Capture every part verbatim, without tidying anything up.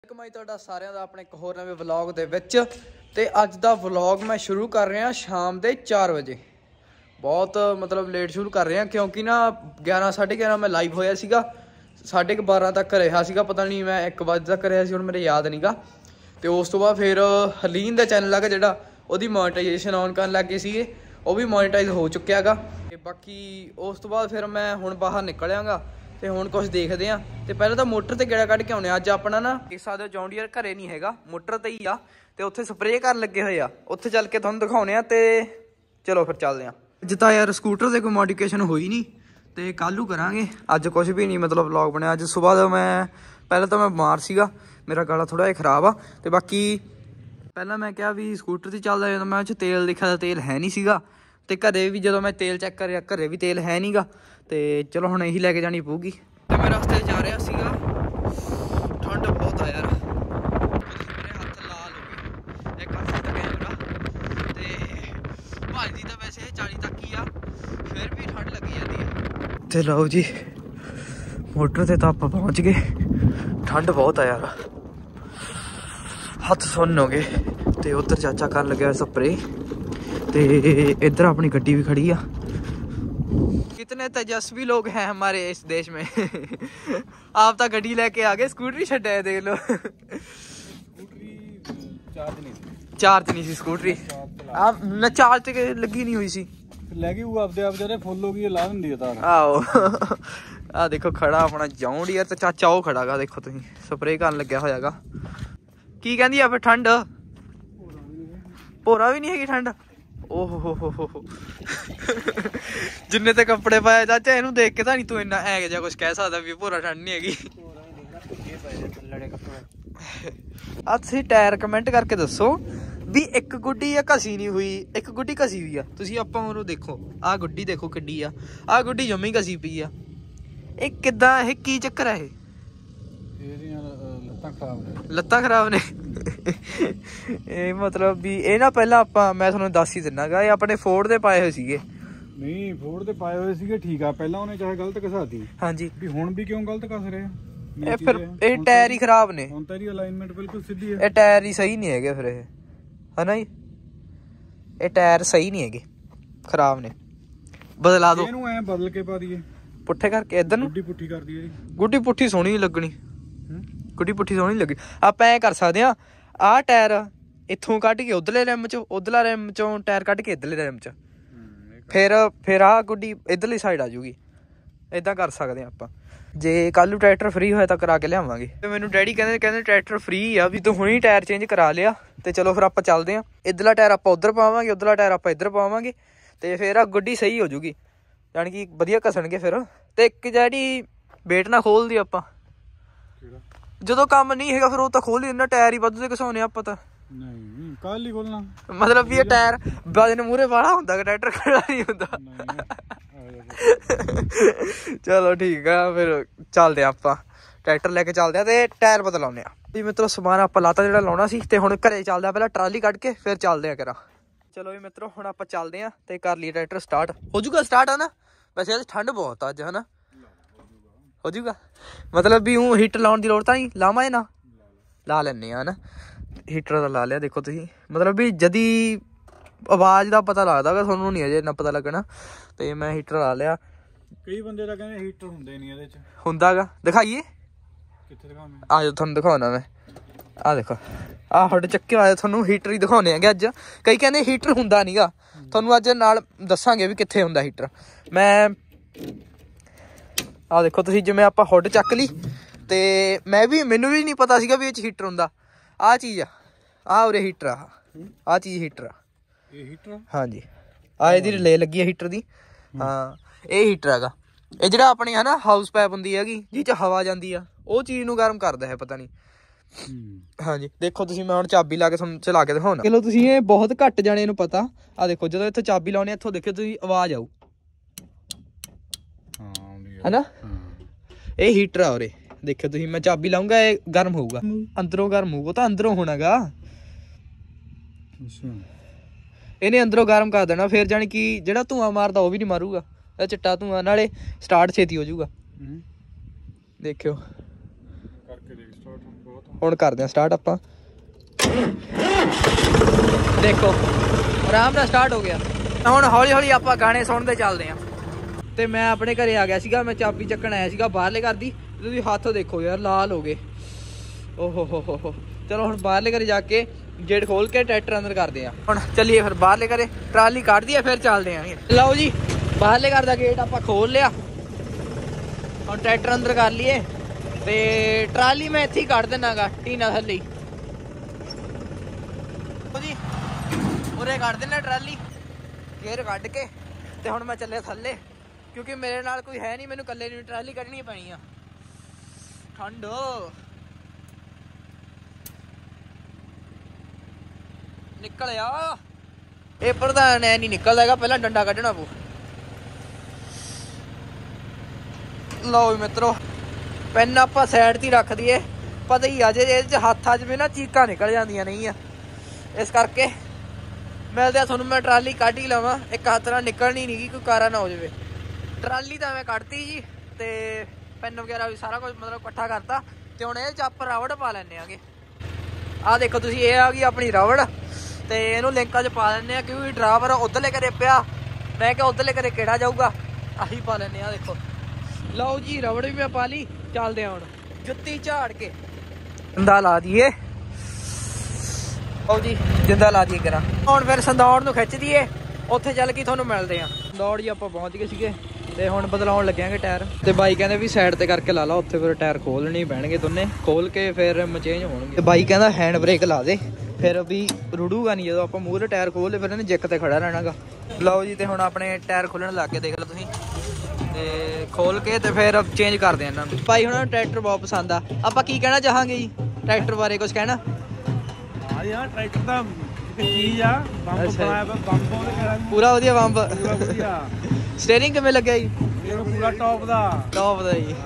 ਕਮਾਈ ਤੁਹਾਡਾ ਸਾਰਿਆਂ ਦਾ ਆਪਣੇ ਇੱਕ ਹੋਰ ਨਵੇਂ ਵਲੌਗ ਦੇ ਵਿੱਚ। ਤੇ ਅੱਜ ਦਾ ਵਲੌਗ ਮੈਂ ਸ਼ੁਰੂ ਕਰ ਰਿਹਾ ਸ਼ਾਮ ਦੇ ਚਾਰ ਵਜੇ। ਬਹੁਤ ਮਤਲਬ ਲੇਟ ਸ਼ੁਰੂ ਕਰ ਰਿਹਾ ਕਿਉਂਕਿ ਨਾ ਗਿਆਰਾਂ ਸਾਢੇ ਗਿਆਰਾਂ ਮੈਂ ਲਾਈਵ ਹੋਇਆ ਸੀਗਾ, ਸਾਢੇ ਕੁ ਬਾਰਾਂ ਤੱਕ ਰਿਹਾ ਸੀਗਾ, ਪਤਾ ਨਹੀਂ ਮੈਂ ਇੱਕ ਵਜੇ ਤੱਕ ਰਿਹਾ ਸੀ, ਹੁਣ ਮੇਰੇ ਯਾਦ ਨਹੀਂ ਗਾ। ਤੇ ਉਸ ਤੋਂ ਬਾਅਦ ਫਿਰ ਹਲੀਨ ਦਾ ਚੈਨਲ ਹੈਗਾ ਜਿਹੜਾ, ਉਹਦੀ ਮੋਨੀਟਾਈਜੇਸ਼ਨ ਔਨ ਕਰਨ ਲੱਗ ਗਏ ਸੀਗੇ, ਉਹ ਵੀ ਮੋਨੀਟਾਈਜ਼ ਹੋ ਚੁੱਕਿਆ ਹੈਗਾ। ਤੇ ਬਾਕੀ ਉਸ ਤੋਂ ਬਾਅਦ ਫਿਰ ਮੈਂ ਹੁਣ ਬਾਹਰ ਨਿਕਲਿਆਗਾ ਤੇ ਹੁਣ ਕੁਝ ਦੇਖਦੇ ਆ। ਤੇ ਪਹਿਲਾਂ ਤਾਂ ਮੋਟਰ ਤੇ ਗੇੜਾ ਕੱਢ ਕੇ ਆਉਣੇ। ਅੱਜ ਆਪਣਾ ਨਾ ਦੇਖ ਸਕਦੇ ਹੋ ਜੌਨ ਡੀਅਰ ਘਰੇ ਨਹੀਂ ਹੈਗਾ, ਮੋਟਰ ਤੇ ਹੀ ਆ ਤੇ ਉੱਥੇ ਸਪਰੇਅ ਕਰਨ ਲੱਗੇ ਹੋਏ ਆ, ਉੱਥੇ ਚੱਲ ਕੇ ਤੁਹਾਨੂੰ ਦਿਖਾਉਣੇ ਆ। ਤੇ ਚਲੋ ਫਿਰ ਚੱਲਦੇ ਆ। ਅੱਜ ਤਾਂ ਯਾਰ ਸਕੂਟਰ ਤੇ ਕੋਈ ਮੋਡੀਫਿਕੇਸ਼ਨ ਹੋਈ ਨਹੀਂ ਤੇ ਕੱਲ੍ਹ ਨੂੰ ਕਰਾਂਗੇ, ਅੱਜ ਕੁਝ ਵੀ ਨਹੀਂ ਮਤਲਬ ਵਲੌਗ ਬਣਿਆ। ਅੱਜ ਸੁਬਾਹ ਦਾ ਮੈਂ ਪਹਿਲਾਂ ਤਾਂ ਮੈਂ ਬਿਮਾਰ ਸੀਗਾ, ਮੇਰਾ ਗਲਾ ਥੋੜ੍ਹਾ ਜਿਹਾ ਖਰਾਬ ਆ। ਤੇ ਬਾਕੀ ਪਹਿਲਾਂ ਮੈਂ ਕਿਹਾ ਵੀ ਸਕੂਟਰ 'ਤੇ ਚੱਲਦਾ, ਜਦੋਂ ਮੈਂ ਉਹ 'ਚ ਤੇਲ ਦੇਖਿਆ ਤਾਂ ਤੇਲ ਹੈ ਨਹੀਂ ਸੀਗਾ। ਤੇ ਘਰੇ ਵੀ ਜਦੋਂ ਮੈਂ ਤੇਲ ਚੈੱਕ ਕਰਿਆ ਘਰੇ ਵੀ ਤੇਲ ਹੈ ਨਹੀਂ ਗਾ। ਤੇ ਚਲੋ ਹੁਣ ਇਹੀ ਲੈ ਕੇ ਜਾਣੀ ਪਊਗੀ। ਤੇ ਮੈਂ ਰਸਤੇ 'ਚ ਜਾ ਰਿਹਾ ਸੀਗਾ, ਠੰਡ ਬਹੁਤ ਆ ਯਾਰ, ਮੇਰੇ ਹੱਥ ਲਾਲ ਹੋ ਗਏ। ਇੱਕ ਹੱਥ ਦਾ ਕੈਮਰਾ ਤੇ ਭਾਜੀ ਤਾਂ ਵੈਸੇ ਚਾਲੀ ਤੱਕ ਹੀ ਆ, ਫਿਰ ਵੀ ਠੰਡ ਲੱਗੀ ਜਾਂਦੀ ਹੈ। ਤੇ ਲਓ ਜੀ ਮੋਟਰ ਤੇ ਤਾਂ ਆਪਾਂ ਪਹੁੰਚ ਗਏ। ਠੰਡ ਬਹੁਤ ਆ ਯਾਰ, ਹੱਥ ਸੁੰਨ ਹੋ ਗਏ। ਤੇ ਉੱਧਰ ਚਾਚਾ ਕਰਨ ਲੱਗਿਆ ਸਪਰੇ ਤੇ इधर अपनी गड्डी भी खड़ी है। कितने तेजस्वी लोग हैं हमारे इस देश में। आप तो गड्डी लेके आ गए, स्कूटरी छड्डे देख लो। स्कूटरी चार्ज नहीं थी, चार्ज नहीं सी स्कूटरी, आप न चार्ज ते लगी नहीं हुई सी, लगी हुआ आपदे आप जरे फुल हो गई ला दिंदी है तार। आओ आ देखो खड़ा अपना जॉन डीयर ते चाचा वो खड़ा गा, देखो तुसीं स्प्रे करन लग्या होयागा। की कहंदी आ फिर ठंड भोरा भी नहीं हैगी ठंड। ओहो हो हो हो हो जिन्ने ते कपड़े पाए चाचा इनू देख के तां नहीं तू इन्ना है जा कुछ कह सकदा भी भोरा ठंड नहीं हैगी। आ तुसीं टायर कमेंट करके दसो भी एक गुड्डी या घसी नहीं हुई, एक गुड्डी घसी हुई आ। तुसीं आपां ओनू देखो, आ गुड्डी देखो किड्डी आ, आ गुड्डी जम्मी घसी पई आ। ਇਹ ਕਿੱਦਾਂ, ਇਹ ਕੀ ਚੱਕਰ ਹੈ? ਇਹਦੀਆਂ ਲੱਤਾਂ ਖਰਾਬ ਨੇ, ਲੱਤਾਂ ਖਰਾਬ ਨੇ। ਇਹ ਮਤਲਬ ਵੀ ਇਹ ਨਾ ਪਹਿਲਾਂ ਆਪਾਂ ਮੈਂ ਤੁਹਾਨੂੰ ਦੱਸ ਹੀ ਦਿੰਨਾਗਾ, ਇਹ ਆਪਣੇ ਫੋਰਡ ਦੇ ਪਾਏ ਹੋਏ ਸੀਗੇ। ਨਹੀਂ ਫੋਰਡ ਦੇ ਪਾਏ ਹੋਏ ਸੀਗੇ ਠੀਕ ਆ, ਪਹਿਲਾਂ ਉਹਨੇ ਚਾਹੇ ਗਲਤ ਘਸਾਤੀ ਹਾਂਜੀ, ਵੀ ਹੁਣ ਵੀ ਕਿਉਂ ਗਲਤ ਘਸ ਰਿਹਾ? ਇਹ ਫਿਰ ਇਹ ਟਾਇਰ ਹੀ ਖਰਾਬ ਨੇ, ਹੁਣ ਤੇਰੀ ਅਲਾਈਨਮੈਂਟ ਬਿਲਕੁਲ ਸਿੱਧੀ ਹੈ। ਇਹ ਟਾਇਰ ਹੀ ਸਹੀ ਨਹੀਂ ਹੈਗੇ ਫਿਰ, ਇਹ ਹਨਾ ਜੀ, ਇਹ ਟਾਇਰ ਸਹੀ ਨਹੀਂ ਹੈਗੇ, ਖਰਾਬ ਨੇ, ਬਦਲਾ ਦਿਓ ਇਹਨੂੰ ਐ ਬਦਲ ਕੇ ਪਾ ਦਈਏ ਪੁੱਠੇ ਕਰਕੇ। ਇੱਧਰ ਨੂੰ ਗੁੱਡੀ ਪੁੱਠੀ ਕਰ ਦਈਏ। ਗੁੱਡੀ ਪੁੱਠੀ ਸੋਹਣੀ ਨਹੀਂ ਲੱਗਣੀ, ਗੁੱਡੀ ਪੁੱਠੀ ਸੋਹਣੀ ਲੱਗੀ। ਆਪਾਂ ਐਂ ਕਰ ਸਕਦੇ ਹਾਂ, ਆਹ ਟਾਇਰ ਇੱਥੋਂ ਕੱਢ ਕੇ ਉਧਰਲੇ ਰਿਮ ਚੋਂ, ਉਧਰਲਾ ਰਿਮ ਚੋਂ ਟਾਇਰ ਕੱਢ ਕੇ ਇੱਧਰਲੇ ਰਿਮ 'ਚ, ਫਿਰ ਫਿਰ ਆਹ ਗੁੱਡੀ ਇੱਧਰਲੀ ਸਾਈਡ ਆ ਜੂਗੀ। ਇੱਦਾਂ ਕਰ ਸਕਦੇ ਹਾਂ ਆਪਾਂ। ਜੇ ਕੱਲ੍ਹ ਨੂੰ ਟਰੈਕਟਰ ਫਰੀ ਹੋਇਆ ਤਾਂ ਕਰਾ ਕੇ ਲਿਆਵਾਂਗੇ। ਤੇ ਮੈਨੂੰ ਡੈਡੀ ਕਹਿੰਦੇ ਕਹਿੰਦੇ ਟਰੈਕਟਰ ਫਰੀ ਆ ਵੀ ਤੂੰ ਹੁਣੀ ਟਾਇਰ ਚੇਂਜ ਕਰਾ ਲਿਆ। ਤੇ ਚਲੋ ਫਿਰ ਆਪਾਂ ਚੱਲਦੇ ਹਾਂ। ਇੱਧਰਲਾ ਟਾਇਰ ਆਪਾਂ ਉੱਧਰ ਪਾਵਾਂਗੇ, ਉੱਧਰਲਾ ਟਾਇਰ ਆਪਾਂ ਇੱਧਰ ਪਾਵਾਂਗੇ ਤੇ ਫਿਰ ਆਹ ਗੁੱਡੀ ਸਹੀ ਹੋ ਜੂਗੀ, ਯਾਨੀ ਕਿ ਵਧੀਆ ਘਸਣਗੇ ਫਿਰ। ਤੇ ਇੱਕ ਜਿਹੜੀ ਵੇਟ ਨਾ ਖੋਲਦੀ ਆਪਾਂ, ਜਦੋਂ ਕੰਮ ਨਹੀਂ ਹੈਗਾ ਫਿਰ ਉਹ ਤਾਂ ਖੋਲ ਹੀ ਦਿੰਦਾ, ਟਾਇਰ ਹੀ ਵੱਧ ਦੇ ਘਸਾਉਣੇ ਆਪਾਂ ਤਾਂ। ਨਹੀਂ ਕੱਲ ਹੀ ਖੋਲਣਾ, ਮਤਲਬ ਵੀ ਇਹ ਟਾਇਰ ਵਜਨ ਮੂਹਰੇ ਵਾਲਾ ਹੁੰਦਾ, ਟਰੈਕਟਰ ਖੜਾ ਨਹੀਂ ਹੁੰਦਾ। ਚਲੋ ਠੀਕ ਆ, ਫਿਰ ਚੱਲਦੇ ਆ ਆਪਾਂ, ਟਰੈਕਟਰ ਲੈ ਕੇ ਚੱਲਦੇ ਆ ਤੇ ਟਾਇਰ ਬਦਲਾਉਂਦੇ ਆ। ਵੀ ਮਿੱਤਰੋ ਸਮਾਨ ਆਪਾਂ ਲਾਤਾ ਜਿਹੜਾ ਲਾਉਣਾ ਸੀ, ਤੇ ਹੁਣ ਘਰੇ ਚੱਲਦੇ ਆ, ਪਹਿਲਾਂ ਟਰਾਲੀ ਕੱਢ ਕੇ ਫਿਰ ਚੱਲਦੇ ਆ ਕਰਾਂ। ਚਲੋ ਵੀ ਮਿੱਤਰੋ ਹੁਣ ਆਪਾਂ ਚੱਲਦੇ ਆ ਤੇ ਕਰ ਲਈਏ ਟਰੈਕਟਰ ਸਟਾਰਟ। ਹੋ ਜੂਗਾ ਸਟਾਰਟ ਆ ਨਾ? ਵੈਸੇ ਅੱਜ ਠੰਡ ਬਹੁਤ ਆ ਅੱਜ, ਹਨਾ? ਹੋ ਜੂਗਾ ਮਤਲਬ ਵੀ ਉਹ ਹੀਟਰ ਲਾਉਣ ਦੀ ਲੋੜ ਤਾਂ ਨਹੀਂ, ਲਾਵਾਂ ਨਾ ਲਾ ਲੈਂਦੇ ਆ ਹਨਾ। ਹੀਟਰ ਦਾ ਲਾ ਲਿਆ, ਦੇਖੋ ਤੁਸੀਂ, ਮਤਲਬ ਵੀ ਜਦੀ ਆਵਾਜ਼ ਦਾ ਪਤਾ ਲੱਗਦਾ ਗਾ, ਤੁਹਾਨੂੰ ਨਹੀਂ ਅਜੇ ਇੰਨਾ ਪਤਾ ਲੱਗਣਾ। ਤੇ ਮੈਂ ਹੀਟਰ ਲਾ ਲਿਆ। ਕਈ ਬੰਦੇ ਤਾਂ ਕਹਿੰਦੇ ਹੀਟਰ ਹੁੰਦੇ ਨਹੀਂ ਇਹਦੇ 'ਚ। ਹੁੰਦਾ ਗਾ, ਦਿਖਾਈਏ ਕਿੱਥੇ ਦਿਖਾਵਾਂ? ਆ ਜਾਓ ਤੁਹਾਨੂੰ ਦਿਖਾਉਣਾ ਮੈਂ। ਆਹ ਦੇਖੋ, ਆਹ ਹੁੱਡ ਚੱਕਿਆ ਹੋਇਆ, ਤੁਹਾਨੂੰ ਹੀਟਰ ਹੀ ਦਿਖਾਉਂਦੇ ਹੈਗੇ ਅੱਜ। ਕਈ ਕਹਿੰਦੇ ਹੀਟਰ ਹੁੰਦਾ ਨੀ ਗਾ, ਤੁਹਾਨੂੰ ਅੱਜ ਨਾਲ ਦੱਸਾਂਗੇ ਵੀ ਕਿੱਥੇ ਹੁੰਦਾ ਹੀਟਰ। ਮੈਂ ਆਹ ਦੇਖੋ ਤੁਸੀਂ, ਜਿਵੇਂ ਆਪਾਂ ਹੁੱਡ ਚੱਕ ਲਈ ਤੇ ਮੈਂ ਵੀ ਮੈਨੂੰ ਵੀ ਨਹੀਂ ਪਤਾ ਸੀਗਾ ਵੀ ਇਹ 'ਚ ਹੀਟਰ ਹੁੰਦਾ। ਆਹ ਚੀਜ਼ ਆ, ਆਹ ਉਰੇ ਹੀਟਰ ਆ, ਆਹ ਚੀਜ਼ ਹੀਟਰ ਆ। ਇਹ ਹੀਟਰ? ਹਾਂਜੀ, ਆਹ ਇਹਦੀ ਰਿਲੇ ਲੱਗੀ ਹੈ ਹੀਟਰ ਦੀ। ਹਾਂ ਇਹ ਹੀਟਰ ਹੈਗਾ। ਇਹ ਜਿਹੜਾ ਆਪਣੀ ਹੈ ਨਾ ਹਾਊਸ ਪਾਈਪ ਹੁੰਦੀ ਹੈਗੀ ਜਿਹ 'ਚ ਹਵਾ ਜਾਂਦੀ ਆ, ਉਹ ਚੀਜ਼ ਨੂੰ ਗਰਮ ਕਰਦਾ ਹੈ, ਪਤਾ ਨਹੀਂ। ਹਾਂਜੀ ਦੇਖੋ ਤੁਸੀਂ, ਮੈਂ ਹੁਣ ਚਾਬੀ ਲਾ ਕੇ ਤੁਹਾਨੂੰ ਚਲਾ ਕੇ ਦਿਖਾਉਣਾ। ਚਲੋ ਤੁਸੀਂ, ਇਹ ਬਹੁਤ ਘੱਟ ਜਾਣੇ ਨੂੰ ਪਤਾ। ਆਹ ਦੇਖੋ ਜਦੋਂ ਇੱਥੇ ਚਾਬੀ ਲਾਉਣੇ, ਇੱਥੋਂ ਦੇਖਿਓ ਤੁਸੀਂ ਆਵਾਜ਼ ਆਊ, ਹਨਾ? ਇਹ ਹੀਟਰ ਆ ਉਰੇ, ਦੇਖਿਓ ਤੁਸੀਂ, ਮੈਂ ਚਾਬੀ ਲਾਊਂਗਾ ਇਹ ਗਰਮ ਹੋਊਗਾ, ਅੰਦਰੋਂ ਗਰਮ ਹੋਊਗਾ, ਤਾਂ ਅੰਦਰੋਂ ਹੋਣਾ ਗਾ। ਇਹਨੇ ਅੰਦਰੋਂ ਗਰਮ ਕਰ ਦੇਣਾ, ਫਿਰ ਜਾਣੀ ਕਿ ਜਿਹੜਾ ਧੂੰਆਂ ਮਾਰਦਾ ਉਹ ਵੀ ਨਹੀਂ ਮਾਰੂਗਾ, ਇਹ ਚਿੱਟਾ ਧੂੰਆਂ, ਨਾਲੇ ਸਟਾਰਟ ਛੇਤੀ ਹੋ ਜਾਊਗਾ। ਦੇਖਿਓ ਕਰਕੇ ਦੇਖ ਸਟਾਰਟ ਬਹੁਤ ਹੁਣ ਕਰਦੇ ਆ ਸਟਾਰਟ ਆਪਾਂ। ਦੇਖੋ ਆਰਾਮ ਨਾਲ ਸਟਾਰਟ ਹੋ ਗਿਆ। ਹੁਣ ਹੌਲੀ ਹੌਲੀ ਆਪਾਂ ਗਾਣੇ ਸੁਣਦੇ ਚੱਲਦੇ ਆ। ਤੇ ਮੈਂ ਆਪਣੇ ਘਰੇ ਆ ਗਿਆ ਸੀਗਾ, ਮੈਂ ਚਾਬੀ ਚੱਕਣ ਆਇਆ ਸੀਗਾ ਬਾਹਰਲੇ ਘਰ ਦੀ। ਤੁਸੀਂ ਹੱਥ ਦੇਖੋ ਯਾਰ ਲਾਲ ਹੋ ਗਏ। ਓਹੋ ਹੋ ਹੋ ਹੋ। ਚਲੋ ਹੁਣ ਬਾਹਰਲੇ ਘਰੇ ਜਾ ਕੇ ਗੇਟ ਖੋਲ ਕੇ ਟਰੈਕਟਰ ਅੰਦਰ ਕਰਦੇ ਆ। ਹੁਣ ਚੱਲੀਏ ਫਿਰ ਬਾਹਰਲੇ ਘਰੇ, ਟਰਾਲੀ ਕੱਢਦੀ ਆ ਫਿਰ ਚੱਲਦੇ ਆ। ਲਓ ਜੀ ਬਾਹਰਲੇ ਘਰ ਦਾ ਗੇਟ ਆਪਾਂ ਖੋਲ ਲਿਆ। ਹੁਣ ਟਰੈਕਟਰ ਅੰਦਰ ਕਰ ਲਈਏ ਤੇ ਟਰਾਲੀ ਮੈਂ ਇੱਥੇ ਹੀ ਕੱਢ ਦੇਣਾਗਾ ਟੀਨਾ ਥੱਲੇ ਜੀ। ਉਰੇ ਕੱਢ ਦੇਣਾ ਟਰਾਲੀ, ਗੇਰ ਕੱਢ ਕੇ ਤੇ ਹੁਣ ਮੈਂ ਚੱਲਿਆ ਥੱਲੇ, ਕਿਉਂਕਿ ਮੇਰੇ ਨਾਲ ਕੋਈ ਹੈ ਨਹੀਂ, ਮੈਨੂੰ ਇਕੱਲੇ ਨੂੰ ਟਰਾਲੀ ਕੱਢਣੀ ਪੈਣੀ ਆ। ਠੰਡ ਨਿਕਲ ਆ। ਇਹ ਪ੍ਰਧਾਨ ਐ ਨਹੀਂ ਨਿਕਲਦਾ ਹੈਗਾ, ਪਹਿਲਾਂ ਡੰਡਾ ਕੱਢਣਾ ਪਊ। ਲਓ ਮਿੱਤਰੋ ਪੈਨ ਆਪਾਂ ਸਾਈਡ ਤੇ ਰੱਖ ਦਈਏ, ਪਤਾ ਹੀ ਆ ਜੇ ਇਹਦੇ ਚ ਹੱਥ ਆ ਜਾਵੇ ਨਾ ਚੀਕਾਂ ਨਿਕਲ ਜਾਂਦੀਆਂ ਨਹੀਂ ਆ, ਇਸ ਕਰਕੇ ਮਿਲਦੇ ਆ ਤੁਹਾਨੂੰ। ਮੈਂ ਟਰਾਲੀ ਕੱਢ ਹੀ ਲਵਾਂ, ਇੱਕ ਹੱਥ ਨਾਲ ਨਿਕਲਣੀ ਨਹੀਂ ਗੀ, ਕੋਈ ਕਾਰਾ ਨਾ ਹੋ ਜਾਵੇ। ਟਰਾਲੀ ਤਾਂ ਮੈਂ ਕੱਢਤੀ ਜੀ ਤੇ ਪੈਨ ਵਗੈਰਾ ਵੀ ਸਾਰਾ ਕੁਝ ਮਤਲਬ ਇਕੱਠਾ ਕਰਤਾ ਤੇ ਹੁਣ ਇਹ ਚ ਆਪਾਂ ਰਬੜ ਪਾ ਲੈਂਦੇ ਆਗੇ। ਆਹ ਦੇਖੋ ਤੁਸੀਂ, ਇਹ ਆ ਗਈ ਆਪਣੀ ਰਬੜ ਤੇ ਇਹਨੂੰ ਲਿੰਕਾਂ 'ਚ ਪਾ ਲੈਂਦੇ ਆ, ਕਿਉਂਕਿ ਡਰਾਈਵਰ ਉੱਧਰਲੇ ਘਰੇ ਪਿਆ, ਮੈਂ ਕਿਹਾ ਉੱਧਰਲੇ ਘਰੇ ਕਿਹੜਾ ਜਾਊਗਾ, ਆਹੀ ਪਾ ਲੈਂਦੇ ਆ। ਦੇਖੋ ਲਓ ਜੀ ਰਬੜ ਵੀ ਮੈਂ ਪਾ ਲਈ, ਚੱਲਦੇ ਆ ਹੁਣ ਜੁੱਤੀ ਝਾੜ ਕੇ ਜਿੰਦਾ ਲਾ ਦਈਏ। ਆਓ ਜੀ ਜਿੰਦਾ ਲਾ ਦਈਏ ਕਰਾਂ। ਹੁਣ ਫਿਰ ਸੰਦੌੜ ਨੂੰ ਖਿੱਚ ਦਈਏ, ਉੱਥੇ ਚੱਲ ਕੇ ਤੁਹਾਨੂੰ ਮਿਲਦੇ ਆ। ਸੰਦੌੜ ਜੀ ਆਪਾਂ ਪਹੁੰਚ ਗਏ ਸੀਗੇ ਤੇ ਹੁਣ ਬਦਲਾਉਣ ਲੱਗਿਆਂਗੇ ਟਾਇਰ। ਤੇ ਬਾਈ ਕਹਿੰਦੇ ਵੀ ਸਾਈਡ ਤੇ ਕਰਕੇ ਲਾ ਲਾ, ਉੱਥੇ ਫਿਰ ਟਾਇਰ ਖੋਲਣੇ ਪੈਣਗੇ ਦੋਨੇ, ਖੋਲ ਕੇ ਫਿਰ ਚੇਂਜ ਹੋਣਗੇ। ਤੇ ਬਾਈ ਕਹਿੰਦਾ ਹੈਂਡ ਬ੍ਰੇਕ ਲਾ ਦੇ, ਫਿਰ ਵੀ ਰੁੜੂਗਾ ਨਹੀਂ ਜਦੋਂ ਆਪਾਂ ਮੂਹਰੇ ਟਾਇਰ ਖੋਲ ਲਏ, ਫਿਰ ਇਹਨੇ ਜਿੱਕ ਤੇ ਖੜਾ ਰਹਿਣਾਗਾ। ਲਓ ਜੀ ਤੇ ਹੁਣ ਆਪਣੇ ਟਾਇਰ ਖੋਲਣ ਲੱਗ ਕੇ ਦੇਖ ਲਓ ਤੁਸੀਂ, ਤੇ ਖੋਲ ਕੇ ਤੇ ਫਿਰ ਚੇਂਜ ਕਰਦੇ ਆ ਇਹਨਾਂ ਨੂੰ। ਭਾਈ ਹੁਣ ਟਰੈਕਟਰ ਬਹੁਤ ਪਸੰਦ ਆ। ਆਪਾਂ ਕੀ ਕਹਿਣਾ ਚਾਹਾਂਗੇ ਜੀ ਟਰੈਕਟਰ ਬਾਰੇ, ਕੁਝ ਕਹਿਣਾ? ਹਾਂ ਯਾਰ ਟਰੈਕਟਰ ਤਾਂ ਚੀਜ਼ ਆ, ਬੰਬ ਬਣਾਇਆ ਬੰਬ ਉਹਦੇ ਪੂਰਾ ਵਧੀਆ ਬੰਬ, ਪੂਰਾ ਵਧੀਆ। ਸਟੀਅਰਿੰਗ ਕਿਵੇਂ ਲੱਗਿਆ ਜੀ? ਇਹ ਪੂਰਾ ਟੌਪ ਦਾ ਟੌਪ ਦਾ ਜੀ।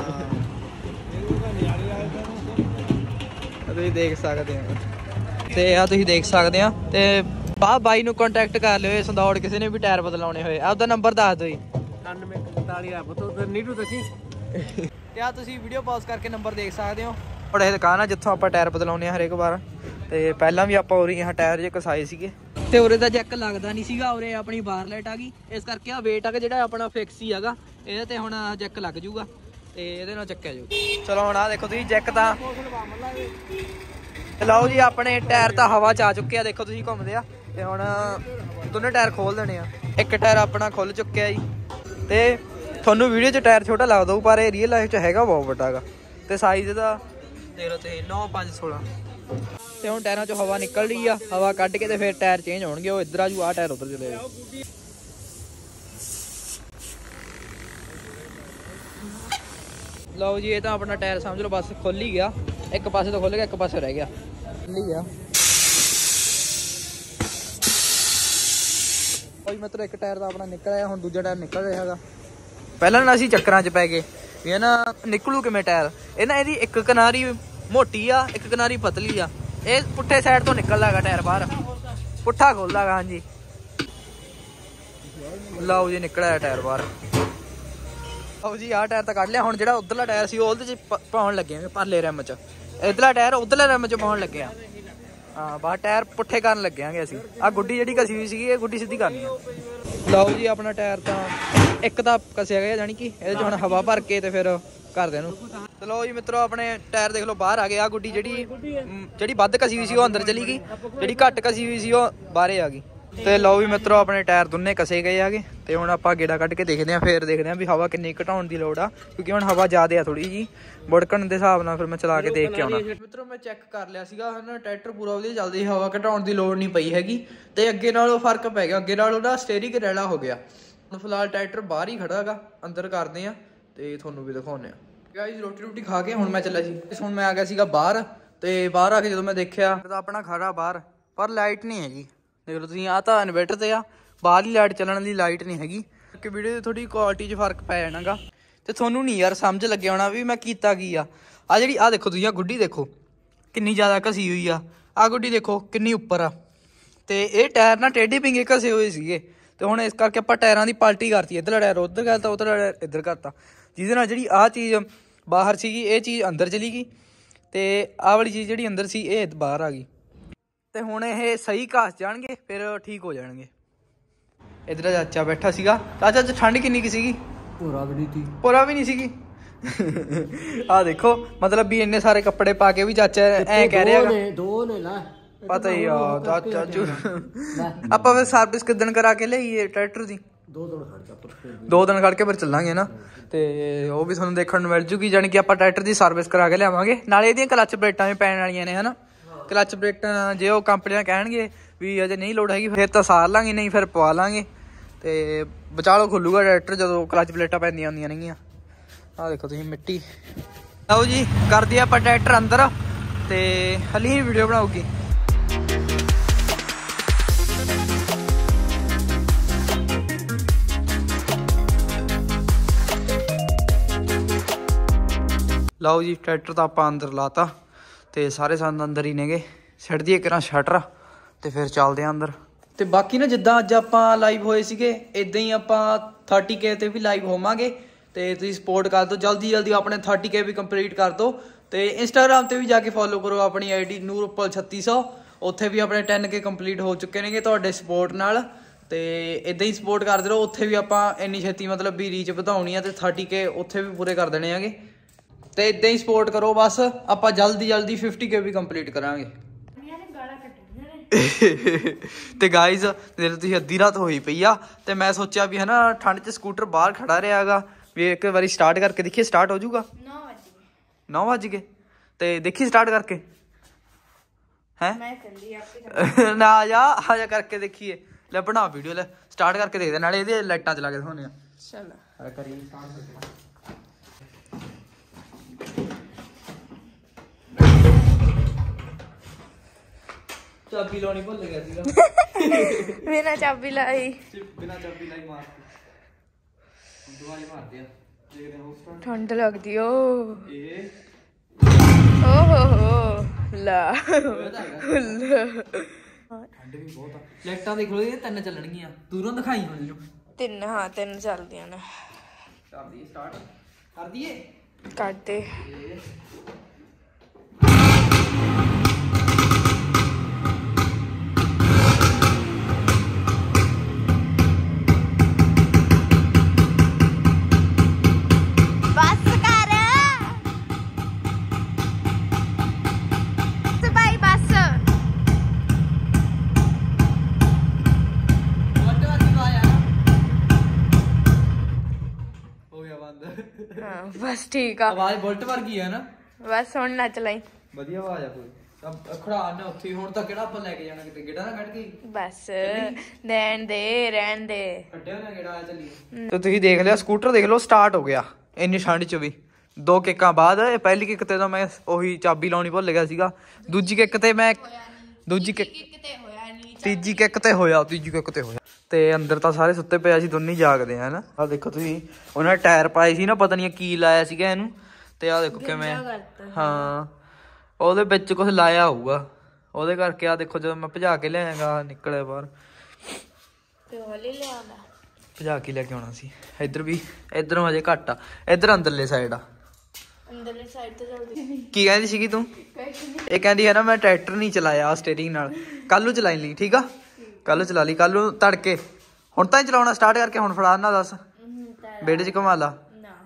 ਤੁਸੀਂ ਦੇਖ ਸਕਦੇ ਹੋ ਤੇ ਆ ਤੁਸੀਂ ਦੇਖ ਸਕਦੇ ਆ। ਤੇ ਬਾਹ ਬਾਈ ਨੂੰ ਕੰਟੈਕਟ ਕਰ ਲਿਓ ਸੰਦੌੜ, ਕਿਸੇ ਨੇ ਵੀ ਟਾਇਰ ਬਦਲਾਉਣੇ ਹੋਏ। ਆਪਦਾ ਨੰਬਰ ਦੱਸ ਦਿਓ ਜੀ। ਅਠਾਨਵੇਂ ਇਕਤਾਲੀ ਆ ਬਤੋ ਨੀਟੂ ਤੁਸੀਂ। ਤੇ ਆ ਤੁਸੀਂ ਵੀਡੀਓ ਪਾਜ਼ ਕਰਕੇ ਨੰਬਰ ਦੇਖ ਸਕਦੇ ਹੋ। ਬੜੇ ਦੁਕਾਨ ਆ ਜਿੱਥੋਂ ਆਪਾਂ ਟਾਇਰ ਬਦਲਾਉਂਦੇ ਆ ਹਰੇਕ ਵਾਰ। ਤੇ ਪਹਿਲਾਂ ਵੀ ਆਪਾਂ ਉਰੇ ਇਹ ਟਾਇਰ ਜੇ ਕਸਾਏ ਸੀਗੇ ਤੇ ਉਰੇ ਦਾ ਜੈਕ ਲੱਗਦਾ ਨਹੀਂ ਸੀਗਾ, ਉਰੇ ਆਪਣੀ ਬਾਰ ਲਾਈਟ ਆ ਗਈ, ਇਸ ਕਰਕੇ ਆ ਵੇਟ ਆ ਕਿ ਜਿਹੜਾ ਆਪਣਾ ਫਿਕਸ ਹੀ ਹੈਗਾ, ਇਹਦੇ ਤੇ ਹੁਣ ਜੈਕ ਲੱਗ ਜੂਗਾ ਤੇ ਇਹਦੇ ਨਾਲ ਚੱਕਿਆ ਜਾਊ। ਚਲੋ ਹੁਣ ਆ ਦੇਖੋ ਤੁਸੀਂ ਜੈਕ ਤਾਂ ਲਓ ਜੀ, ਆਪਣੇ ਟਾਇਰ ਤਾਂ ਹਵਾ ਚ ਆ ਚੁੱਕੇ ਆ, ਦੇਖੋ ਤੁਸੀਂ ਘੁੰਮਦੇ ਆ। ਤੇ ਹੁਣ ਦੋਨੇ ਟਾਇਰ ਖੋਲ ਦੇਣੇ ਆ। ਇੱਕ ਟਾਇਰ ਆਪਣਾ ਖੁੱਲ ਚੁੱਕਿਆ ਜੀ ਤੇ ਤੁਹਾਨੂੰ ਵੀਡੀਓ 'ਚ ਟਾਇਰ ਛੋਟਾ ਲੱਗਦਾ ਹੋਊ, ਪਰ ਇਹ ਰੀਅਲ ਲਾਈਫ 'ਚ ਹੈਗਾ ਬਹੁਤ ਵੱਡਾ ਗਾ। ਤੇ ਸਾਈਜ਼ ਇਹਦਾ ਦੇਖ ਲਓ ਤੁਸੀਂ ਨੌ ਪੰਜ ਸੋਲਾਂ। ਤੇ ਹੁਣ ਟਾਇਰਾਂ 'ਚੋਂ ਹਵਾ ਨਿਕਲ ਰਹੀ ਆ, ਹਵਾ ਕੱਢ ਕੇ ਤੇ ਫਿਰ ਟਾਇਰ ਚੇਂਜ ਹੋਣਗੇ। ਉਹ ਇੱਧਰ ਆ ਜੂ, ਆਹ ਟਾਇਰ ਉੱਧਰ ਚਲੇ ਜਾਊ। ਲਓ ਜੀ ਇਹ ਤਾਂ ਆਪਣਾ ਟਾਇਰ ਸਮਝ ਲਓ ਬਸ ਖੁੱਲ ਹੀ ਗਿਆ, ਇੱਕ ਪਾਸੇ ਤੋਂ ਖੁੱਲ ਗਿਆ, ਇੱਕ ਪਾਸੇ ਰਹਿ ਗਿਆ, ਖੁੱਲ ਹੀ ਗਿਆ। ਕੋਈ ਮਤਲਬ ਇੱਕ ਟਾਇਰ ਦਾ ਆਪਣਾ ਨਿਕਲ ਆਇਆ, ਹੁਣ ਦੂਜਾ ਟਾਇਰ ਨਿਕਲ ਰਿਹਾ ਹੈਗਾ। ਪਹਿਲਾਂ ਨਾ ਅਸੀਂ ਚੱਕਰਾਂ 'ਚ ਪੈ ਗਏ ਵੀ ਇਹ ਨਾ ਨਿਕਲੂ ਕਿਵੇਂ ਟਾਇਰ। ਇਹ ਨਾ ਇਹਦੀ ਇੱਕ ਕਿਨਾਰੀ ਮੋਟੀ ਆ, ਇੱਕ ਕਿਨਾਰੀ ਪਤਲੀ ਆ। ਇਹ ਪੁੱਠੇ ਸਾਈਡ ਤੋਂ ਨਿਕਲਦਾ ਹੈਗਾ ਟਾਇਰ ਬਾਹਰ, ਪੁੱਠਾ ਖੋਲਦਾ ਹੈਗਾ। ਹਾਂਜੀ ਲਓ ਜੀ ਨਿਕਲਿਆ ਟਾਇਰ ਬਾਹਰ। ਲਓ ਜੀ ਆਹ ਟਾਇਰ ਤਾਂ ਕੱਢ ਲਿਆ। ਹੁਣ ਜਿਹੜਾ ਉੱਧਰਲਾ ਟਾਇਰ ਸੀ ਉਹ ਉਹਦੇ 'ਚ ਪਾਉਣ ਲੱਗੇ ਪਰਲੇ ਰਿਮ 'ਚ, ਇੱਧਰਲਾ ਟਾਇਰ ਉੱਧਰਲੇ ਰਿਮ 'ਚ ਪਾਉਣ ਲੱਗੇ ਆ। ਹਾਂ ਬਾਹਰ ਟਾਇਰ ਪੁੱਠੇ ਕਰਨ ਲੱਗਿਆਂਗੇ ਅਸੀਂ। ਆਹ ਗੁੱਡੀ ਜਿਹੜੀ ਕਸੀ ਹੋਈ ਸੀਗੀ ਇਹ ਗੁੱਡੀ ਸਿੱਧੀ ਕਰਨੀ ਆ। ਲਓ ਜੀ ਆਪਣਾ ਟਾਇਰ ਤਾਂ ਇੱਕ ਤਾਂ ਕਸਿਆ ਗਿਆ, ਜਾਣੀ ਕਿ ਇਹਦੇ 'ਚ ਹੁਣ ਹਵਾ ਭਰ ਕੇ ਤੇ ਫਿਰ ਕਰਦੇ ਇਹਨੂੰ। ਚਲੋ ਜੀ ਮਿੱਤਰੋ ਆਪਣੇ ਟਾਇਰ ਦੇਖ ਲਓ ਬਾਹਰ ਆ ਗਏ। ਆ ਗੁੱਡੀ ਜਿਹੜੀ ਜਿਹੜੀ ਵੱਧ ਕਸੀ ਹੋਈ ਸੀ ਉਹ ਅੰਦਰ ਚਲੀ ਗਈ, ਜਿਹੜੀ ਘੱਟ ਕਸੀ ਹੋਈ ਸੀ ਉਹ ਬਾਹਰੇ ਆ ਗਈ। ਤੇ ਲਓ ਵੀ ਮਿੱਤਰੋ ਆਪਣੇ ਟਾਇਰ ਦੋਨੇ ਕਸੇ ਗਏ ਆਗੇ। ਤੇ ਹੁਣ ਆਪਾਂ ਗੇੜਾ ਕੱਢ ਕੇ ਦੇਖਦੇ ਹਾਂ, ਫਿਰ ਦੇਖਦੇ ਹਾਂ ਵੀ ਹਵਾ ਕਿੰਨੀ ਘਟਾਉਣ ਦੀ ਲੋੜ ਆ, ਕਿਉਂਕਿ ਹੁਣ ਹਵਾ ਜ਼ਿਆਦਾ ਆ ਥੋੜੀ ਜੀ ਬੜਕਣ ਦੇ ਹਿਸਾਬ ਨਾਲ। ਫਿਰ ਮੈਂ ਚਲਾ ਕੇ ਦੇਖ ਕੇ ਆਉਣਾ। ਮਿੱਤਰੋ ਮੈਂ ਚੈੱਕ ਕਰ ਲਿਆ ਸੀਗਾ ਹਨਾ, ਟਰੈਕਟਰ ਪੂਰਾ ਵਧੀਆ ਚੱਲਦੀ, ਹਵਾ ਘਟਾਉਣ ਦੀ ਲੋੜ ਨਹੀਂ ਪਈ ਹੈਗੀ। ਤੇ ਅੱਗੇ ਨਾਲੋਂ ਫਰਕ ਪੈ ਗਿਆ, ਅੱਗੇ ਨਾਲੋਂ ਨਾ ਸਟੀਅਰਿੰਗ ਰੈਲਾ ਹੋ ਗਿਆ। ਹੁਣ ਫਿਲਹਾਲ ਟਰੈਕਟਰ ਬਾਹਰ ਹੀ ਖੜਾ ਹੈਗਾ, ਅੰਦਰ ਕਰਦੇ ਆ ਤੇ ਤੁਹਾਨੂੰ ਵੀ ਦਿਖਾਉਂਦੇ ਆ। ਗਾਇਸ ਰੋਟੀ ਰੋਟੀ ਖਾ ਕੇ ਹੁਣ ਮੈਂ ਚੱਲਿਆ ਸੀ, ਹੁਣ ਮੈਂ ਆ ਗਿਆ ਸੀਗਾ ਬਾਹਰ। ਤੇ ਬਾਹਰ ਆ ਕੇ ਜਦੋਂ ਮੈਂ ਦੇਖਿਆ ਤਾਂ ਆਪਣਾ ਖੜਾ ਬਾਹਰ, ਪਰ ਲਾਈਟ ਨਹੀਂ ਹੈਗੀ। ਦੇਖ ਲਓ ਤੁਸੀਂ, ਆਹ ਤਾਂ ਇਨਵੇਟਰ ਤੇ ਆ, ਬਾਹਰਲੀ ਲਾਈਟ ਚੱਲਣ ਦੀ ਲਾਈਟ ਨਹੀਂ ਹੈਗੀ। ਕਿ ਵੀਡੀਓ ਦੀ ਥੋੜੀ ਕੁਆਲਿਟੀ 'ਚ ਫਰਕ ਪੈ ਜਾਣਾਗਾ। ਤੇ ਤੁਹਾਨੂੰ ਨਹੀਂ ਯਾਰ ਸਮਝ ਲੱਗਿਆ ਹੋਣਾ ਵੀ ਮੈਂ ਕੀਤਾ ਕੀ ਆ। ਆ ਜਿਹੜੀ ਆਹ ਦੇਖੋ ਤੁਸੀਂ, ਆਹ ਗੁੱਡੀ ਦੇਖੋ ਕਿੰਨੀ ਜ਼ਿਆਦਾ ਘਸੀ ਹੋਈ ਆ, ਆਹ ਗੁੱਡੀ ਦੇਖੋ ਕਿੰਨੀ ਉੱਪਰ ਆ। ਤੇ ਇਹ ਟਾਇਰ ਨਾ ਟੇਢੇ ਪਿੰਗੇ ਘਸੇ ਹੋਏ ਸੀਗੇ, ਤੇ ਹੁਣ ਇਸ ਕਰਕੇ ਆਪਾਂ ਟਾਇਰਾਂ ਦੀ ਪਾਲਟੀ ਕਰਤੀ। ਇੱਧਰਲਾ ਟਾਇਰ ਉੱਧਰ ਕਰਤਾ, ਉੱਧਰਲਾ ਟਾਇਰ ਇੱਧਰ ਕਰਤਾ, ਜਿਹਦੇ ਨਾਲ ਜਿਹੜੀ ਆਹ ਚੀਜ਼ ਬਾਹਰ ਸੀਗੀ ਇਹ ਚੀਜ਼ ਅੰਦਰ ਚਲੀ ਗਈ ਤੇ ਆਹ ਵਾਲੀ ਚੀਜ਼ ਜਿਹੜੀ ਅੰਦਰ ਸੀ ਇਹ ਬਾਹਰ ਆ ਗਈ। ਤੇ ਹੁਣ ਇਹ ਸਹੀ ਘਾਸ ਜਾਣਗੇ ਫਿਰ ਠੀਕ ਹੋ ਜਾਣਗੇ। ਇਧਰ ਚਾਚਾ ਬੈਠਾ ਸੀਗਾ। ਚਾਚਾ ਚ ਠੰਡ ਕਿੰਨੀ ਕੀ ਸੀਗੀ? ਪੂਰਾ ਵੀ ਨਹੀਂ ਸੀ ਪੂਰਾ ਵੀ ਨਹੀਂ ਸੀਗੀ। ਆ ਦੇਖੋ ਮਤਲਬ ਵੀ ਇੰਨੇ ਸਾਰੇ ਕੱਪੜੇ ਪਾ ਕੇ ਵੀ ਚਾਚਾ ਐ ਕਹਿ ਰਿਹਾ ਨੇ ਦੋ ਨੇ ਲੈ ਪਤਾ ਹੀ ਆ ਚਾਚਾ ਚੂ। ਆਪਾਂ ਫਿਰ ਸਰਵਿਸ ਕਿੱਦਣ ਕਰਾ ਕੇ ਲਿਆਈਏ ਟਰੈਕਟਰ ਦੀ? ਦੋ ਦਿਨ ਖੜ ਜਾ ਦੋ ਦਿਨ ਖੜ ਕੇ ਫਿਰ ਚੱਲਾਂਗੇ ਨਾ। ਤੇ ਉਹ ਵੀ ਤੁਹਾਨੂੰ ਦੇਖਣ ਨੂੰ ਮਿਲ ਜੂਗੀ ਜਾਣੀ ਕਿ ਆਪਾਂ ਟਰੈਕਟਰ ਦੀ ਸਰਵਿਸ ਕਰਾ ਕੇ ਲਿਆਵਾਂਗੇ। ਨਾਲੇ ਇਹਦੀਆਂ ਕਲੱਚ ਪਲੇਟਾਂ ਵੀ ਪੈਣ ਵਾਲੀਆਂ ਨੇ ਹਨਾ। ਕਲੱਚ ਪਲੇਟਾਂ ਜੇ ਉਹ ਕੰਪਨੀਆਂ ਕਹਿਣਗੇ ਵੀ ਅਜੇ ਨਹੀਂ ਲੋੜ ਹੈਗੀ ਫਿਰ ਤਾਂ ਸਾਰ ਲਾਂਗੇ, ਨਹੀਂ ਫਿਰ ਪਵਾ ਲਾਂਗੇ। ਤੇ ਵਿਚਾਲੋ ਖੁੱਲੂਗਾ ਟਰੈਕਟਰ ਜਦੋਂ ਕਲੱਚ ਪਲੇਟਾਂ ਪੈਂਦੀਆਂ ਹੁੰਦੀਆਂ ਨੇਗੀਆਂ। ਆਹ ਦੇਖੋ ਤੁਸੀਂ ਮਿੱਟੀ। ਲਓ ਜੀ ਕਰਦੀ ਆਪਾਂ ਟਰੈਕਟਰ ਅੰਦਰ ਤੇ ਹਲੀ ਵੀਡੀਓ ਬਣਾਉਗੀ। ਲਓ ਜੀ ਟਰੈਕਟਰ ਤਾਂ ਆਪਾਂ ਅੰਦਰ ਲਾਤਾ ਤੇ ਸਾਰੇ ਸੰਦ ਅੰਦਰ ਹੀ ਨੇਗੇ। ਛੱਡ ਦਈਏ ਕਿਰਾਂ ਸ਼ਟਰ ਤੇ ਫਿਰ ਚੱਲਦੇ ਆ ਅੰਦਰ। ਤੇ ਬਾਕੀ ਨਾ ਜਿੱਦਾਂ ਅੱਜ ਆਪਾਂ ਲਾਈਵ ਹੋਏ ਸੀਗੇ ਇਦਾਂ ਹੀ ਆਪਾਂ ਥਰਟੀ ਕੇ ਤੇ ਵੀ ਲਾਈਵ ਹੋਵਾਂਗੇ। ਤੇ ਤੁਸੀਂ ਸਪੋਰਟ ਕਰ ਦਿਓ ਜਲਦੀ ਜਲਦੀ ਆਪਣੇ ਥਰਟੀ ਕੇ ਵੀ ਕੰਪਲੀਟ ਕਰ ਦਿਓ। ਤੇ ਇੰਸਟਾਗ੍ਰਾਮ ਤੇ ਵੀ ਜਾ ਕੇ ਫੋਲੋ ਕਰੋ ਆਪਣੀ ਆਈ ਡੀ ਨੂਰ ਉੱਪਲ ਛੱਤੀ ਸੌ। ਉੱਥੇ ਵੀ ਆਪਣੇ ਟੈਨ ਕੇ ਕੰਪਲੀਟ ਹੋ ਚੁੱਕੇ ਨੇਗੇ ਤੁਹਾਡੇ ਸਪੋਰਟ ਨਾਲ। ਤੇ ਇਦਾਂ ਹੀ ਸਪੋਰਟ ਕਰਦੇ ਰਹੋ। ਉੱਥੇ ਵੀ ਆਪਾਂ ਇੰਨੀ ਛੇਤੀ ਮਤਲਬ ਵੀ ਰੀਚ ਵਧਾਉਣੀ ਆ ਤੇ ਥਰਟੀ ਕੇ ਉੱਥੇ ਵੀ ਪੂਰੇ ਕਰ ਦੇਣੇ ਹੈਗੇ। ਤੇ ਇਦਾਂ ਹੀ ਸਪੋਰਟ ਕਰੋ ਬਸ। ਆਪਾਂ ਜਲਦੀ ਜਲਦੀ ਫਿਫਟੀ ਕੇ ਵੀ ਕੰਪਲੀਟ ਕਰਾਂਗੇ। ਤੇ ਗਾਈਜ਼ ਜਦੋਂ ਤੁਸੀਂ ਅੱਧੀ ਰਾਤ ਹੋਈ ਪਈ ਆ ਤੇ ਮੈਂ ਸੋਚਿਆ ਵੀ ਹਨਾ ਠੰਡ 'ਚ ਸਕੂਟਰ ਬਾਹਰ ਖੜਾ ਰਿਹਾ ਹੈਗਾ ਵੀ ਇੱਕ ਵਾਰੀ ਸਟਾਰਟ ਕਰਕੇ ਦੇਖੀਏ ਸਟਾਰਟ ਹੋ ਜਾਊਗਾ। ਨੌ ਵੱਜ ਗਏ ਤੇ ਦੇਖੀ ਸਟਾਰਟ ਕਰਕੇ ਹੈ ਨਾ ਆ ਜਾ ਆ ਜਾ ਕਰਕੇ ਦੇਖੀਏ। ਲੈ ਬਣਾ ਵੀਡੀਓ ਲੈ ਸਟਾਰਟ ਕਰਕੇ ਦੇਖਦੇ ਨਾਲੇ ਇਹਦੇ ਲਾਈਟਾਂ ਚਲਾ ਕੇ ਦਿਖਾਉਂਦੇ ਆ। ਚਲ ਕਰੀਏ ਚਾਬੀ ਲਾਉਣੀ ਭੁੱਲ ਗਿਆ ਸੀਗਾ। ਬਿਨਾਂ ਚਾਬੀ ਲਾਈ ਬਿਨਾਂ ਚਾਬੀ ਲਾਈ ਮਾਰ ਦੁਬਾਰੇ ਮਾਰਦੇ ਆ। ਦੇਖਦੇ ਹਾਂ ਸਟਾਰਟ। ਠੰਡ ਲੱਗਦੀ ਓ ਇਹ ਓ ਹੋ ਹੋ ਲਾ ਠੰਡ ਵੀ ਬਹੁਤ ਆ। ਲਾਈਟਾਂ ਦੇਖ ਲਓ ਇਹ ਤਿੰਨ ਚੱਲਣਗੀਆਂ ਦੂਰੋਂ ਦਿਖਾਈ ਹੁਣ ਜੋ ਤਿੰਨ ਹਾਂ ਤਿੰਨ ਚੱਲਦੀਆਂ ਨੇ। ਕਰ ਦਈਏ ਸਟਾਰਟ ਕਰ ਦਈਏ ਕੱਢ ਦੇ। ਹਾਂ ਬਸ ਠੀਕ ਆ। ਆਵਾਜ਼ ਬੁਲਟ ਵਰਗੀ ਆ ਨਾ। ਬਸ ਹੁਣ ਨਾ ਚਲਾਈ। ਵਧੀਆ ਆਵਾਜ਼ ਆ ਕੋਈ ਖੜਾ ਨਾ ਉੱਥੇ। ਹੁਣ ਤਾਂ ਕਿਹੜਾ ਆਪਾਂ ਲੈ ਕੇ ਜਾਣਾ ਕਿਤੇ ਗਿੜਾ ਨਾ ਕੱਢ ਕੇ ਬਸ ਰਹਿਣ ਦੇ ਰਹਿਣ ਦੇ ਕੱਢਿਆ ਨਾ ਗਿੜਾ ਆ ਚੱਲੀਏ। ਤੇ ਤੁਸੀਂ ਦੇਖ ਲਿਆ ਸਕੂਟਰ ਦੇਖ ਲਓ ਸਟਾਰਟ ਹੋ ਗਿਆ ਇੰਨੀ ਠੰਡ 'ਚ ਵੀ। ਦੋ ਕਿੱਕਾਂ ਬਾਅਦ ਇਹ ਪਹਿਲੀ ਕਿੱਕ ਤੇ ਤਾਂ ਮੈਂ ਉਹੀ ਚਾਬੀ ਲਾਉਣੀ ਭੁੱਲ ਗਿਆ ਸੀਗਾ। ਦੂਜੀ ਕਿੱਕ ਤੇ ਮੈਂ ਦੂਜੀ ਕਿੱਕ ਤੀਜੀ ਕਿੱਕ ਤੇ ਹੋਇਆ ਤੀਜੀ ਕਿੱਕ ਤੇ ਹੋਇਆ। ਤੇ ਅੰਦਰ ਤਾਂ ਸਾਰੇ ਸੁੱਤੇ ਪਏ ਸੀ ਦੋਨੇ ਜਾਗਦੇ ਆ ਹਨਾ। ਆਹ ਦੇਖੋ ਤੁਸੀਂ ਉਹਨਾਂ ਟਾਇਰ ਪਾਏ ਸੀ ਨਾ ਪਤਾ ਨਹੀਂ ਕੀ ਲਾਇਆ ਸੀਗਾ ਇਹਨੂੰ। ਤੇ ਆਹ ਦੇਖੋ ਕਿਵੇਂ ਹਾਂ ਉਹਦੇ ਵਿੱਚ ਕੁਛ ਲਾਇਆ ਹੋਊਗਾ ਉਹਦੇ ਕਰਕੇ। ਆਹ ਦੇਖੋ ਜਦੋਂ ਮੈਂ ਭਜਾ ਕੇ ਲਿਆਂਗਾ ਨਿਕਲਿਆ ਬਾਹਰ ਭਜਾ ਕੇ ਲੈ ਕੇ ਆਉਣਾ ਸੀ। ਇੱਧਰ ਵੀ ਇੱਧਰੋਂ ਹਜੇ ਘੱਟ ਆ। ਇੱਧਰ ਅੰਦਰਲੇ ਸਾਈਡ ਆ। ਅੰਦਰਲੇ ਸਾਈਡ ਤੇ ਚੱਲਦੀ। ਕੀ ਕਹਿੰਦੀ ਸੀਗੀ ਤੂੰ? ਇਹ ਕਹਿੰਦੀ ਹੈ ਨਾ ਮੈਂ ਟਰੈਕਟਰ ਨਹੀਂ ਚਲਾਇਆ ਸਟੀਅਰਿੰਗ ਨਾਲ। ਕੱਲ ਨੂੰ ਚਲਾਈ ਲਈ ਠੀਕ ਆ। ਕੱਲ ਨੂੰ ਚਲਾ ਲਈ ਕੱਲ ਨੂੰ ਤੜਕੇ। ਹੁਣ ਤਾਂ ਹੀ ਚਲਾਉਣਾ ਸਟਾਰਟ ਕਰਕੇ ਹੁਣ ਫੜਾ ਨਾ ਦੱਸ ਵਿਹੜੇ 'ਚ ਘੁਮਾ ਲਾ।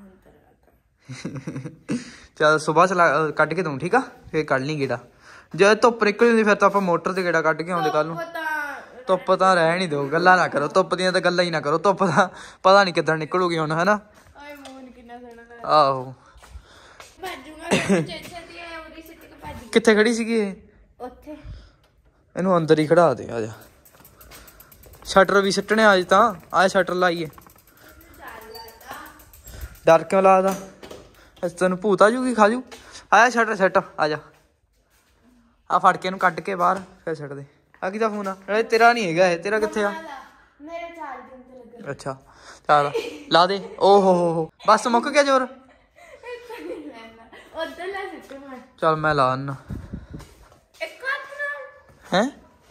ਚੱਲ ਸੁਬਾਹ ਚਲਾ ਕੱਢ ਕੇ ਦੂੰ ਠੀਕ ਆ। ਫਿਰ ਕੱਢ ਲਈ ਗੇੜਾ। ਜੇ ਧੁੱਪ ਨਿਕਲੀ ਹੁੰਦੀ ਫਿਰ ਤਾਂ ਆਪਾਂ ਮੋਟਰ ਤੇ ਗੇੜਾ ਕੱਢ ਕੇ ਆਉਂਦੇ ਕੱਲ ਨੂੰ। ਧੁੱਪ ਤਾਂ ਰਹਿ ਨਹੀਂ ਦਿਓ ਗੱਲਾਂ ਨਾ ਕਰੋ। ਧੁੱਪ ਦੀਆਂ ਤਾਂ ਗੱਲਾਂ ਹੀ ਨਾ ਕਰੋ। ਧੁੱਪ ਦਾ ਪਤਾ ਨਹੀਂ ਕਿੱਦਾਂ ਨਿਕਲੂਗੀ ਹੁਣ ਹਨਾ। ਆਹੋ ਕਿੱਥੇ ਖੜੀ ਸੀਗੀ ਇਹ? ਉੱਥੇ ਇਹਨੂੰ ਅੰਦਰ ਹੀ ਖੜਾ ਦੇ। ਆ ਜਾ ਸ਼ਟਰ ਵੀ ਸਿੱਟਣੇ ਅੱਜ ਤਾਂ। ਆ ਸ਼ਟਰ ਲਾਈਏ। ਡਰ ਕਿਉਂ ਲਾਦਾ? ਇਸ ਤੈਨੂੰ ਭੂਤ ਆ ਜੂਗੀ ਖਾ ਜੂ। ਆਇਆ ਸ਼ਟਰ ਸੈੱਟ ਆ ਜਾ। ਆ ਫੜ ਕੇ ਇਹਨੂੰ ਕੱਢ ਕੇ ਬਾਹਰ ਫਿਰ ਛੱਡ ਦੇ। ਆ ਕਿਹਦਾ ਫੋਨ ਆ? ਤੇਰਾ ਨਹੀਂ ਹੈਗਾ ਇਹ। ਤੇਰਾ ਕਿੱਥੇ ਆ? ਅੱਛਾ ਚੱਲ ਲਾ ਦੇ। ਓ ਹੋ ਹੋ ਹੋ ਬਸ ਮੁੱਕ ਗਿਆ ਜ਼ੋਰ। ਚੱਲ ਮੈਂ ਲਾ ਆਨਾ ਹੈ।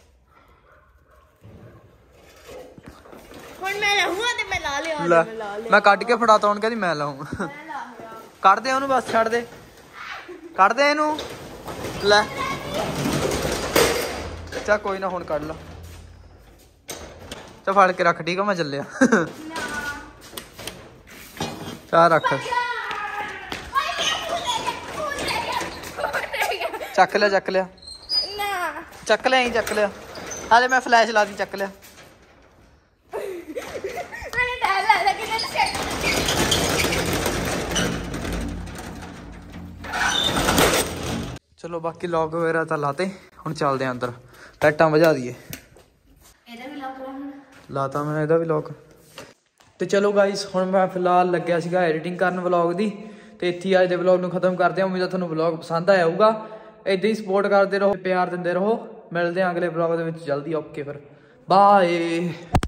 ਹੁਣ ਮੈਂ ਲਾਉਂਗਾ ਤੇ ਮੈਂ ਲਾ ਲਿਆ। ਮੈਂ ਕੱਢ ਕੇ ਫੜਾਤਾ ਹੁਣ ਕਹਿੰਦੀ ਮੈਂ ਲਾਉਂ। ਕੱਢ ਦੇ ਉਹਨੂੰ ਬਸ ਛੱਡ ਦੇ ਕੱਢ ਦੇ ਇਹਨੂੰ। ਲੈ ਚਾ ਕੋਈ ਨਾ ਹੁਣ ਕੱਢ ਲਾ ਚਾ ਫੜ ਕੇ ਰੱਖ ਠੀਕ ਆ ਮੈਂ ਚੱਲਿਆ ਚਾ ਰੱਖ ਚੱਕ ਲਿਆ ਚੱਕ ਲਿਆ ਨਾ ਚੱਕ ਲਿਆ ਹੀ ਚੱਕ ਲਿਆ ਹਾਲੇ ਮੈਂ ਫਲੈਸ਼ ਲਾ ਦੀ ਚੱਕ ਲਿਆ ਮੈਨੂੰ ਡਰ ਲੱਗਦਾ ਕਿ ਮੈਂ ਛੱਡ ਚਲੋ ਬਾਕੀ ਲੌਕ ਵਗੈਰਾ ਤਾਂ ਲਾਤੇ ਹੁਣ ਚੱਲਦੇ ਆਂ ਅੰਦਰ ਲਾਈਟਾਂ ਵਜਾ ਦਈਏ ਇਹਦਾ ਵੀ ਲੱਗ ਰਿਹਾ ਹੁਣ ਲਾਤਾ ਮੈਂ ਇਹਦਾ ਵੀ ਲੌਕ ਤੇ ਚਲੋ ਗਾਈਸ ਹੁਣ ਮੈਂ ਫਿਲਹਾਲ ਲੱਗਿਆ ਸੀਗਾ ਐਡੀਟਿੰਗ ਕਰਨ ਵਲੌਗ ਦੀ ਤੇ ਇੱਥੇ ਅੱਜ ਦੇ ਵਲੌਗ ਨੂੰ ਖਤਮ ਕਰਦੇ ਹਾਂ ਉਮੀਦ ਆ ਤੁਹਾਨੂੰ ਵਲੌਗ ਪਸੰਦ ਆਇਆ ਹੋਊਗਾ ਏਦਾਂ ਹੀ ਸਪੋਰਟ ਕਰਦੇ ਰਹੋ ਪਿਆਰ ਦਿੰਦੇ ਰਹੋ ਮਿਲਦੇ ਆਂ ਅਗਲੇ ਵਲੌਗ ਦੇ ਵਿੱਚ ਜਲਦੀ ਓਕੇ ਫਿਰ ਬਾਏ